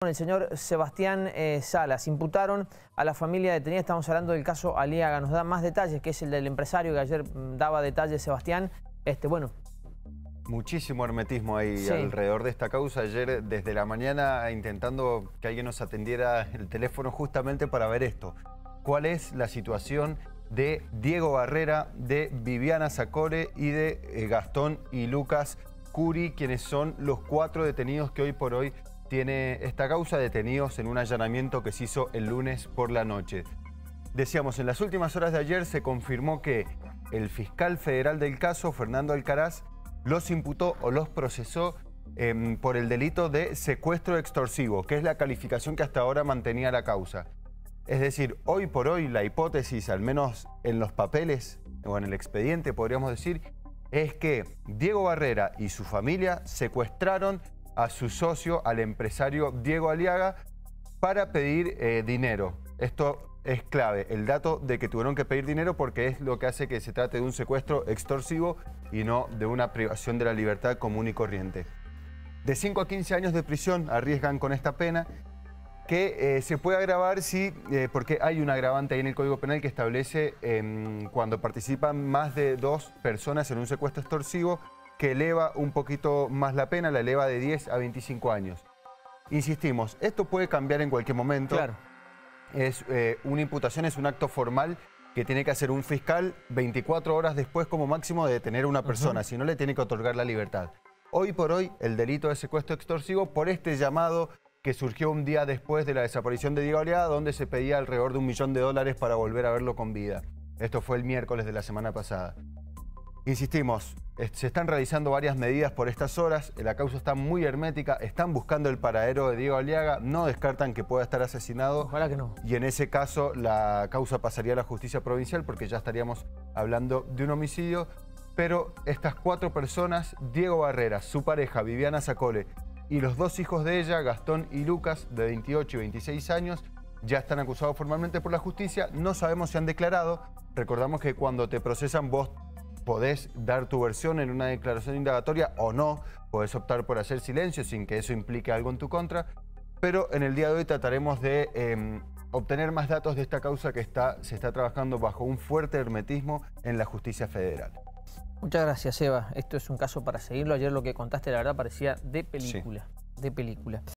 El señor Sebastián Salas. Imputaron a la familia detenida, estamos hablando del caso Aliaga. Nos da más detalles, que es el del empresario que ayer daba detalles Sebastián. Muchísimo hermetismo ahí alrededor de esta causa. Ayer desde la mañana intentando que alguien nos atendiera el teléfono justamente para ver esto. ¿Cuál es la situación de Diego Barrera, de Viviana Zacore y de Gastón y Lucas Curi, quienes son los 4 detenidos que hoy por hoy tiene esta causa, detenidos en un allanamiento que se hizo el lunes por la noche? Decíamos, en las últimas horas de ayer se confirmó que el fiscal federal del caso, Fernando Alcaraz, los imputó o los procesó por el delito de secuestro extorsivo, que es la calificación que hasta ahora mantenía la causa. Es decir, hoy por hoy la hipótesis, al menos en los papeles o en el expediente podríamos decir, es que Diego Barrera y su familia secuestraron a su socio, al empresario Diego Aliaga, para pedir dinero. Esto es clave, el dato de que tuvieron que pedir dinero, porque es lo que hace que se trate de un secuestro extorsivo y no de una privación de la libertad común y corriente. De 5 a 15 años de prisión arriesgan con esta pena, que se puede agravar porque hay un agravante ahí en el Código Penal que establece cuando participan más de 2 personas en un secuestro extorsivo, que eleva un poquito más la pena, la eleva de 10 a 25 años. Insistimos, esto puede cambiar en cualquier momento. Claro. Una imputación es un acto formal que tiene que hacer un fiscal 24 horas después como máximo de detener a una persona, si no le tiene que otorgar la libertad. Hoy por hoy, el delito de secuestro extorsivo, por este llamado que surgió un día después de la desaparición de Diego Aliaga, donde se pedía alrededor de $1 millón para volver a verlo con vida. Esto fue el miércoles de la semana pasada. Insistimos, se están realizando varias medidas por estas horas, la causa está muy hermética, están buscando el paradero de Diego Aliaga, no descartan que pueda estar asesinado. Ojalá que no. Y en ese caso la causa pasaría a la justicia provincial, porque ya estaríamos hablando de un homicidio. Pero estas 4 personas, Diego Barrera, su pareja Viviana Zacore y los 2 hijos de ella, Gastón y Lucas, de 28 y 26 años, ya están acusados formalmente por la justicia. No sabemos si han declarado. Recordamos que cuando te procesan vos podés dar tu versión en una declaración indagatoria o no, podés optar por hacer silencio sin que eso implique algo en tu contra, pero en el día de hoy trataremos de obtener más datos de esta causa que se está trabajando bajo un fuerte hermetismo en la justicia federal. Muchas gracias, Eva. Esto es un caso para seguirlo. Ayer lo que contaste, la verdad, parecía de película. Sí. De película.